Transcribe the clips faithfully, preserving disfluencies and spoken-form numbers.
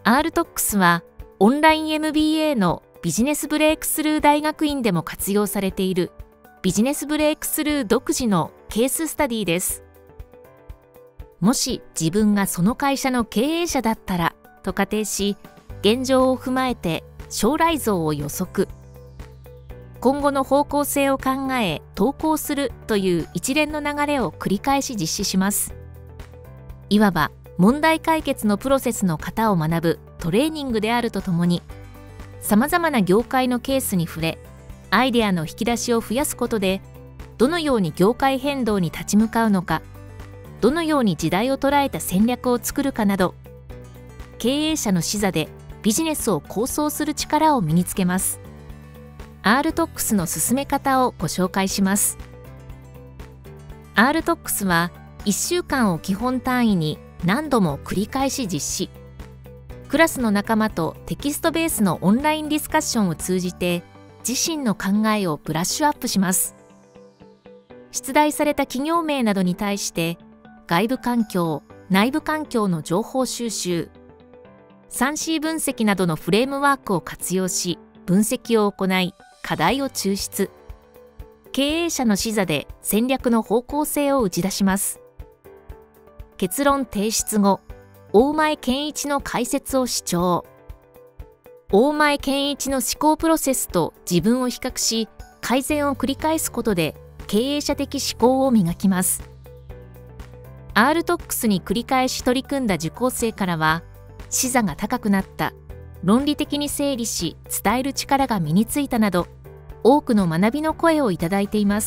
アールトックス はオンライン エムビーエー のビジネスブレイクスルー大学院でも活用されているビジネスブレイクスルー独自のケーススタディです。もし自分がその会社の経営者だったらと仮定し、現状を踏まえて将来像を予測。今後の方向性を考え投稿するという一連の流れを繰り返し実施します。いわば問題解決のプロセスの型を学ぶトレーニングであるとともに、さまざまな業界のケースに触れ、アイデアの引き出しを増やすことで、どのように業界変動に立ち向かうのか、どのように時代を捉えた戦略を作るかなど、経営者の視座でビジネスを構想する力を身につけます。アールトックス の進め方をご紹介します。アールトックス はいっしゅうかんを基本単位に何度も繰り返し実施。クラスの仲間とテキストベースのオンラインディスカッションを通じて自身の考えをブラッシュアップします。出題された企業名などに対して外部環境、内部環境の情報収集、スリーシー 分析などのフレームワークを活用し分析を行い課題を抽出。経営者の視座で戦略の方向性を打ち出します。結論提出後、大前健一の解説を主張。大前健一の思考プロセスと自分を比較し、改善を繰り返すことで経営者的思考を磨きます。アールトックス に繰り返し取り組んだ受講生からは、視座が高くなった、論理的に整理し伝える力が身についたなど、多くの学びの声をいただいています。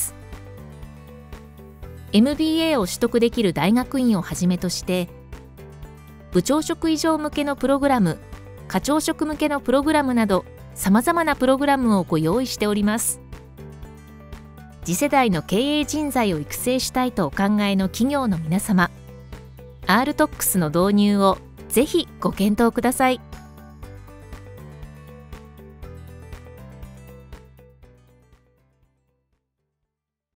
エムビーエー を取得できる大学院をはじめとして、部長職以上向けのプログラム、課長職向けのプログラムなど、さまざまなプログラムをご用意しております。次世代の経営人材を育成したいとお考えの企業の皆様、アールトックス の導入をぜひご検討ください。